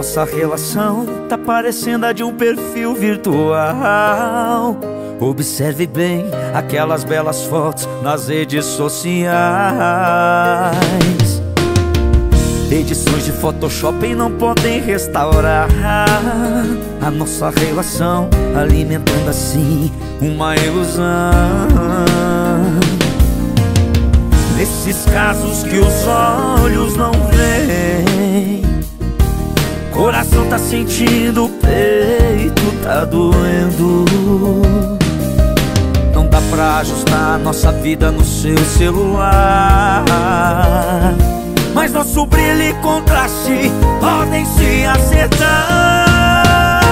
nossa relação tá parecendo a de um perfil virtual. Observe bem aquelas belas fotos nas redes sociais. Edições de Photoshop não podem restaurar a nossa relação, alimentando assim uma ilusão. Nesses casos que os olhos não veem, coração tá sentindo, o peito tá doendo. Não dá pra ajustar nossa vida no seu celular, mas nosso brilho e contraste podem se acertar.